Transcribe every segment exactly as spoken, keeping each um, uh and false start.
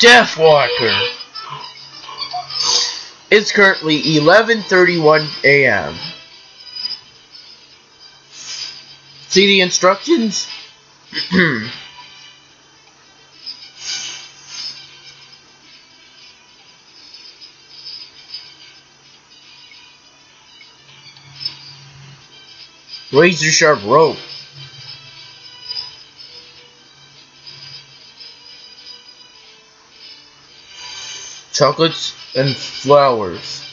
Deathwalker. It's currently eleven thirty-one a m See the instructions? Razor sharp rope. Chocolates and flowers.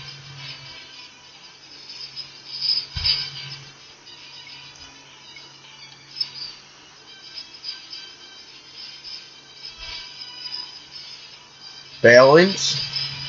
Balance.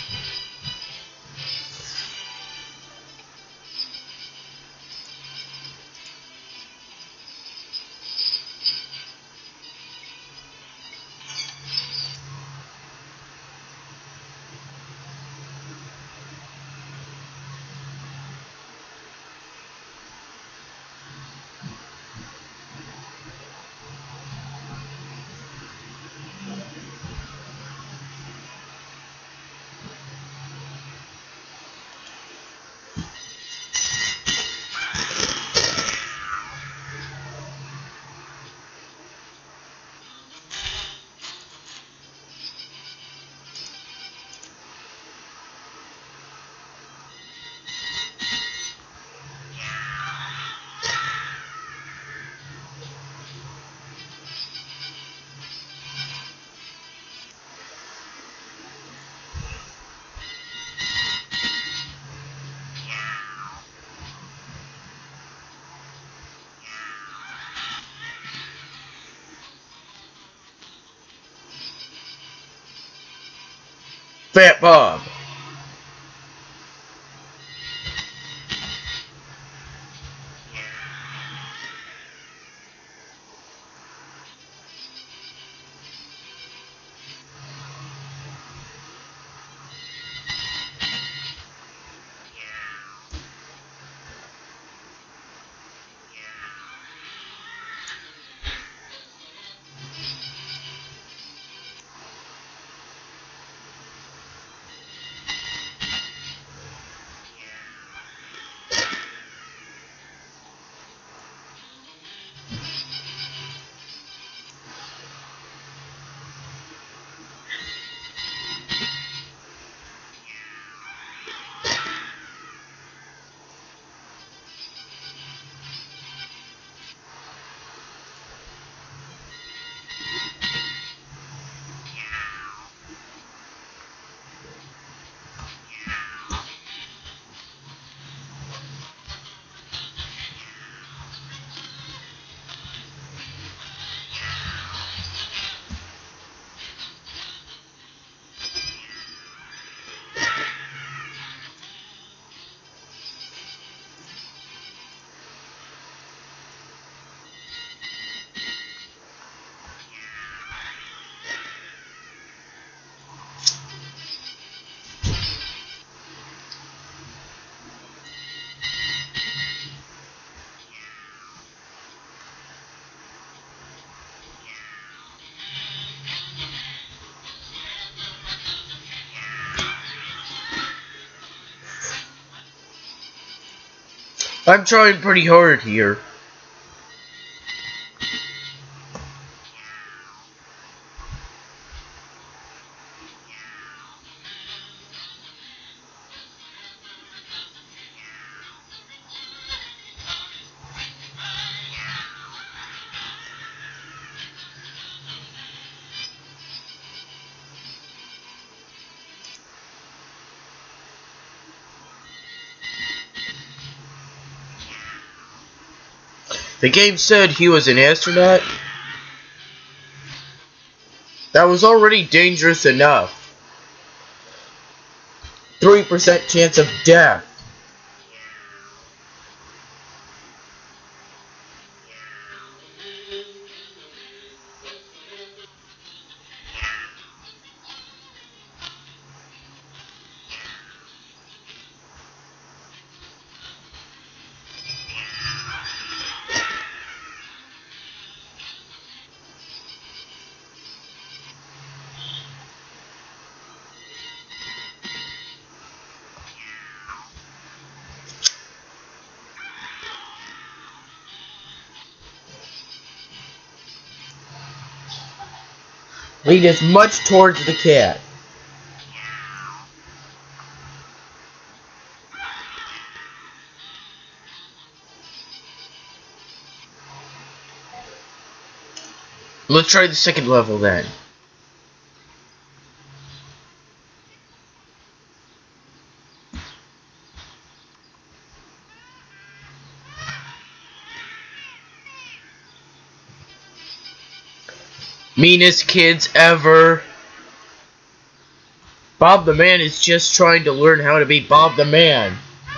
Fat Bob. I'm trying pretty hard here. The game said he was an astronaut. That was already dangerous enough. three percent chance of death. Lean as much towards the cat. Let's try the second level then. Meanest kids ever. Bob the Man is just trying to learn how to be Bob the Man.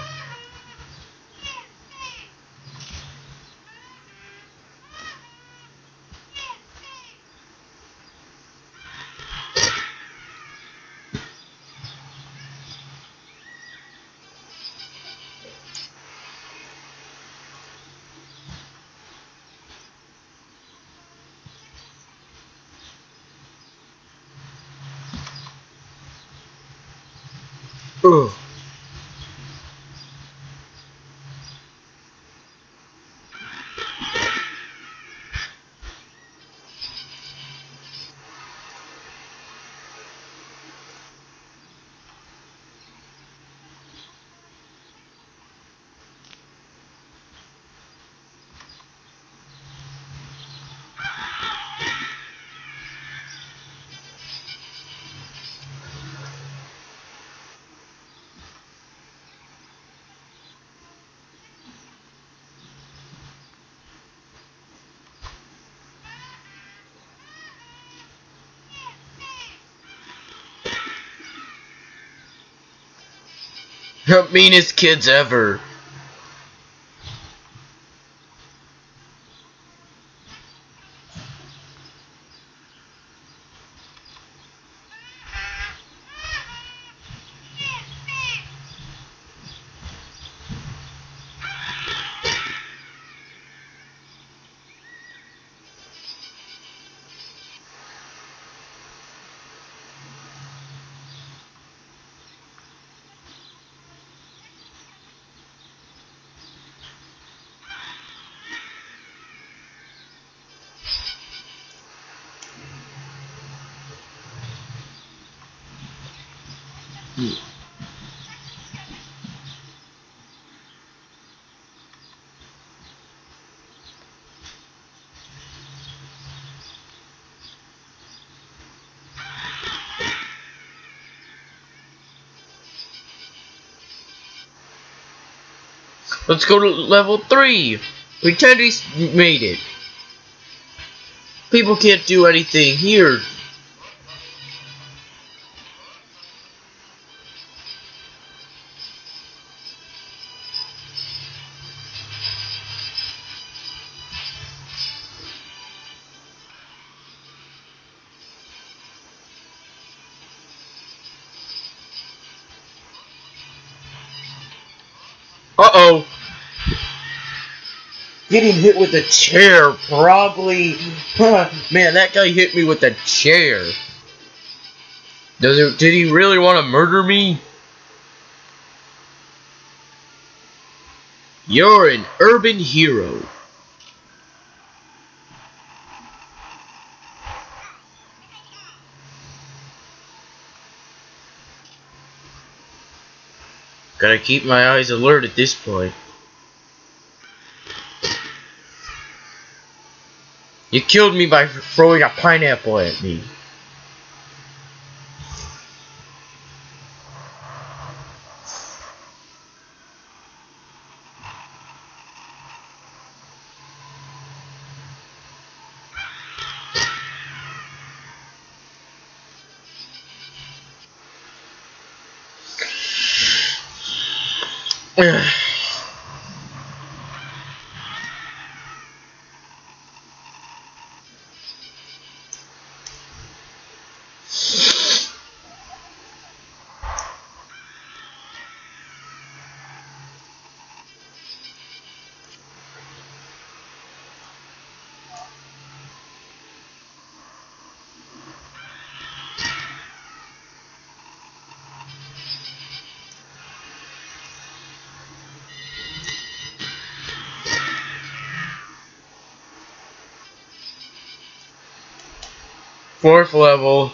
Ugh. Meanest kids ever. Hmm. Let's go to level three. Pretend we made it. People can't do anything here. Uh-oh. Getting hit with a chair, probably. Man, that guy hit me with a chair. Does it, did he really want to murder me? You're an urban hero. Gotta keep my eyes alert at this point. You killed me by throwing a pineapple at me. Ugh. Fourth level.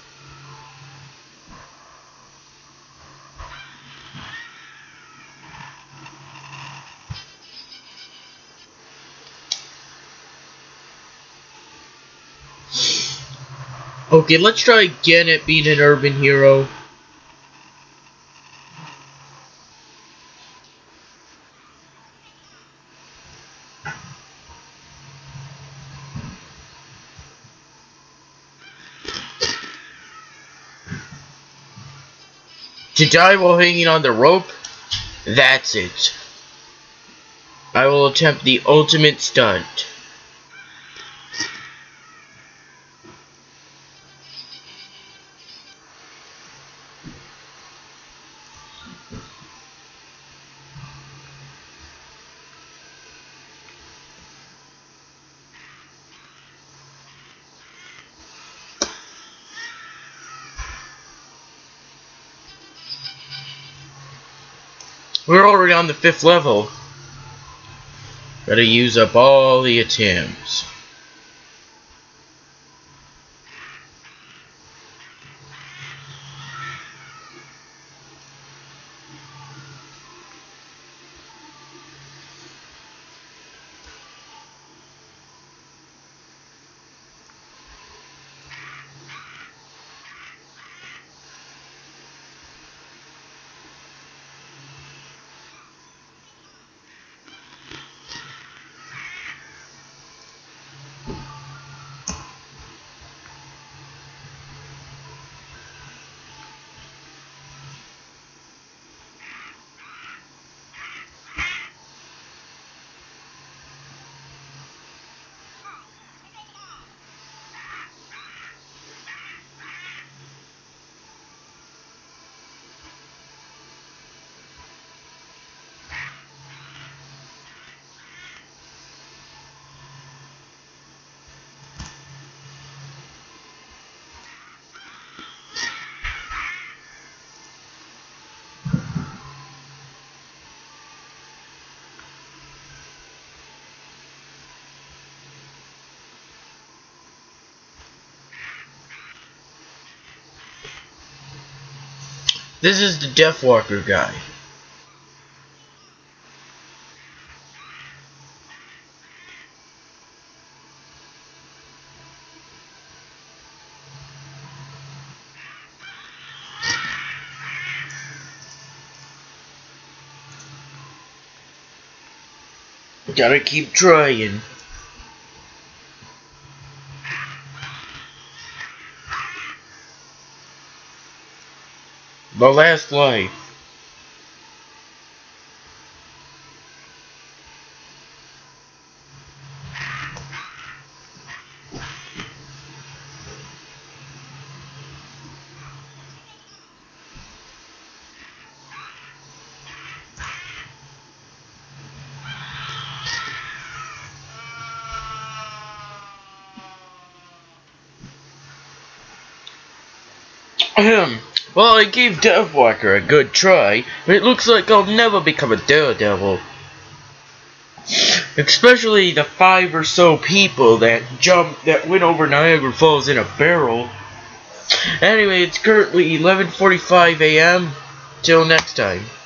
Okay, let's try again at being an urban hero. To die while hanging on the rope? That's it. I will attempt the ultimate stunt. We're already on the fifth level. Gotta use up all the attempts. This is the Deathwalker guy. Gotta keep trying. The last life. Ahem. Well, I gave Deathwalker a good try, but it looks like I'll never become a daredevil. Especially the five or so people that jumped, that went over Niagara Falls in a barrel. Anyway, it's currently eleven forty-five A M Till next time.